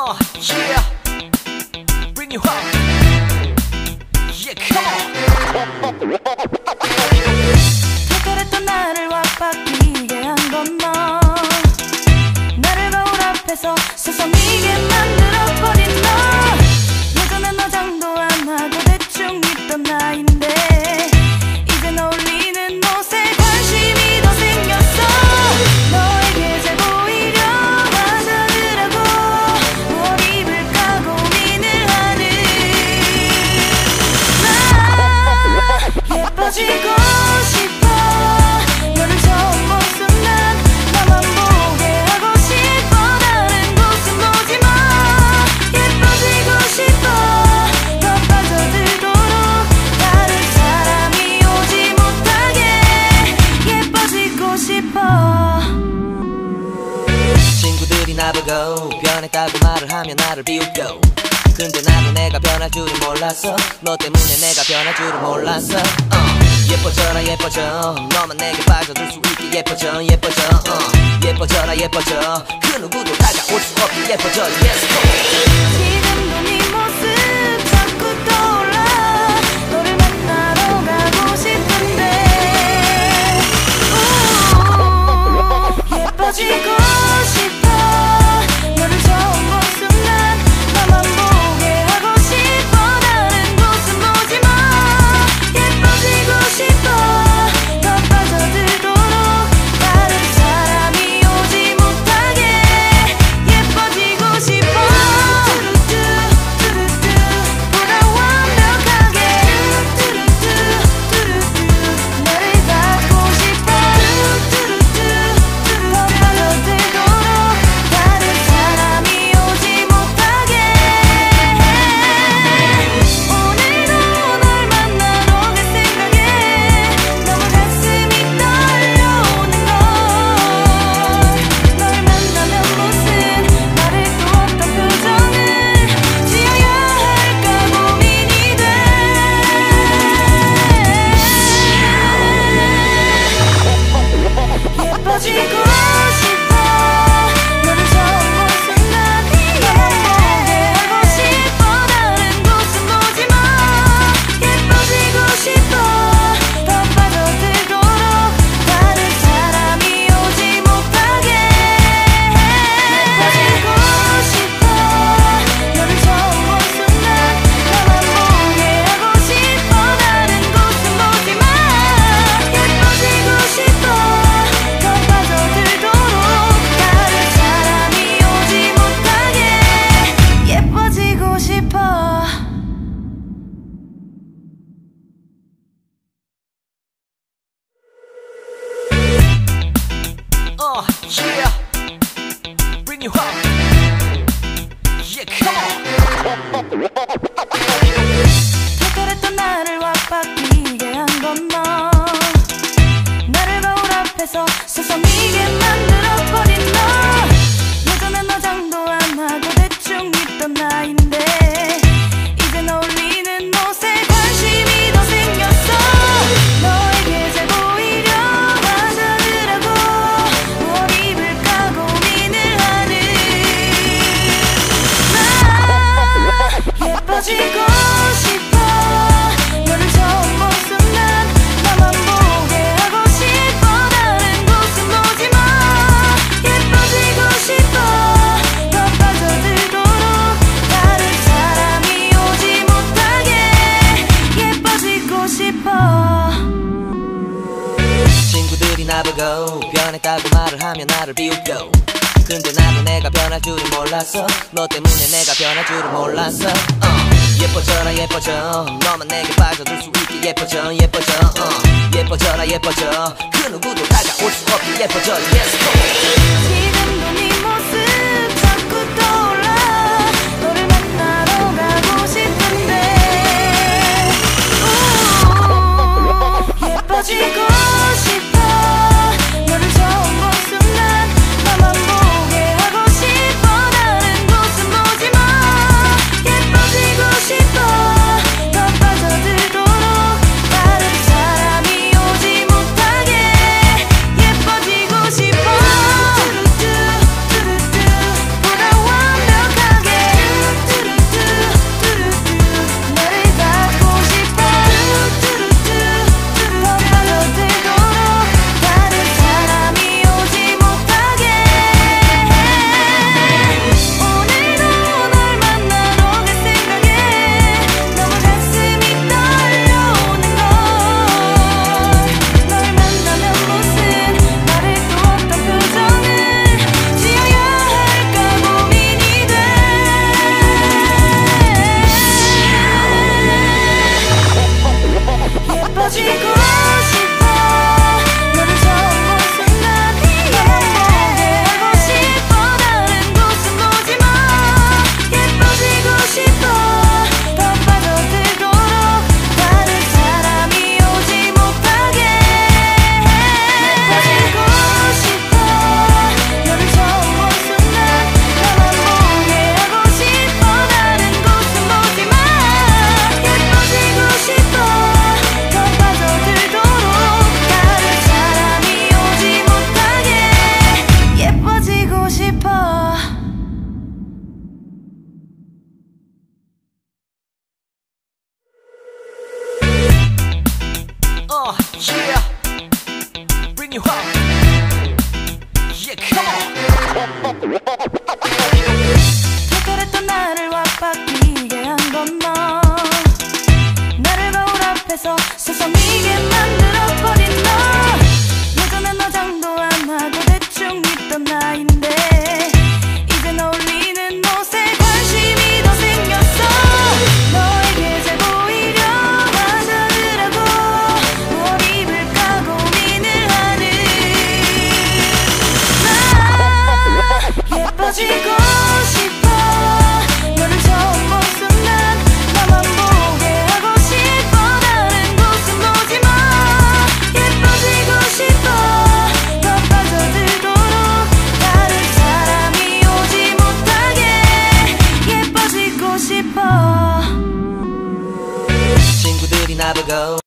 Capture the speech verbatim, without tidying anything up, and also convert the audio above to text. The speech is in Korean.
Uh, yeah. Bring you home. Yeah, come on. 그랬던 나를 왁박이게 한 건 너. 나를 거울 앞에서 세상이게 만들어버린 너. 예전엔 화장도 안 하고 대충 입던 나인데 이젠 어울리는 옷에 관심이 더 생겼어. 너에게 잘 보이려 화장을 하고 뭘 입을까 고민을 하는 나. 예뻐지고 싶어. 너를 처음 본 순간 나만 보게 하고 싶어. 다른 곳은 보지 마. 예뻐지고 싶어. 더 빠져들도록 다른 사람이 오지 못하게 예뻐지고 싶어. 친구들이 나보고 변했다고 말을 하면 나를 비웃고, 근데 나도 내가 변할 줄은 몰랐어. 너 때문에 내가 변할 줄은 몰랐어. uh. 예뻐져라 예뻐져. 너만 내게 빠져들 수 있게 예뻐져 예뻐져. uh. 예뻐져라 예뻐져. 그 누구도 다가올 수 없게 예뻐져. Yes, come on. 지금도 네 모습 자꾸 떠올라. 너를 만나러 가고 싶은데 우, 예뻐지고 싶어. 너를 처음 본 순간 나만 보게 하고 싶어. 다른 곳은 보지 마. 예뻐지고 싶어. 더 빠져들도록 다른 사람이 오지 못하게 예뻐지고 싶어. 뚜루뚜 뚜루뚜 보다 완벽하게 뚜루뚜 뚜루뚜 너를 갖고 싶어. 뚜루뚜 더 빠져들도록 다른 사람이 오지 못하게. 오늘도 널 만나러 갈 생각에 너무 가슴이 떨려오는 걸. 널 만나면 무슨 말을 또 어떤 표정을 지어야 할까 고민이 돼. 예뻐지고 싶어. 너를 처음 본 순간 나만 보게 하고 싶어. 다른 곳은 보지 마. 예뻐지고 싶어. 더 빠져들도록 다른 사람이 오지 못하게 예뻐지고 싶어. 너를 처음 본 순간 나만 보게 하고 싶어. 다른 곳은 보지 마. 예뻐지고 싶어. 더 빠져들도록 다른 사람이 오지 못하게 예뻐지고 싶어. Uh, yeah. Bring you home. Yeah, come on. 그랬던 나를 왁박이게 한 건 너. 나를 거울 앞에서 세상이게 만들어버린 너. 예전엔 화장도 안 하고 대충 입던 나인데 이젠 어울리는 옷에 관심이 더 생겼어. 너에게 잘 보이려 화장을 하고 뭘 입을까 고민을 하는 나. 예뻐지고 싶어. 너를 처음 본 순간 나만 보게 하고 싶어. 다른 곳은 보지 마. 예뻐지고 싶어. 더 빠져들도록 다른 사람이 오지 못하게 예뻐지고 싶어. 친구들이 나보고 변했다고 말을 하면 나를 비웃고, 근데 나도 내가 변할 줄은 몰랐어. 너 때문에 내가 변할 줄은 몰랐어. uh. 예뻐져라 예뻐져. 너만 내게 빠져들 수 있게 예뻐져 예뻐져. uh. 예뻐져라 예뻐져. 그 누구도 다가올 수 없게 예뻐져. Yes, come on. 지금도 네 모습 자꾸 떠올라. 너를 만나러 가고 싶은데 우, 예뻐지고 싶어. 너를 처음 본 순간 나만 보게 하고 싶어. 다른 곳은 보지 마. 예뻐지고 싶어. 더 빠져들도록 다른 사람이 오지 못하게 예뻐지고 싶어. 털털했던 나를 완박히게 한 건 너. 나를 거울 앞에서 서성이게 만들어버린 너. 예전엔 화장도 안 하고 대충 입던 나인데 이젠 어울리는 옷에 관심이 더 생겼어. 너에게 잘 보이려 화장을 하고 뭘 입을까 고민을 하는 나. 예뻐지고 싶어. 너를 처음 본 순간 나만 보게 하고 싶어. 다른 곳은 보지 마. 예뻐지고 싶어. 더 빠져들도록 다른 사람이 오지 못하게 예뻐지고 싶어. 친구들이 나보고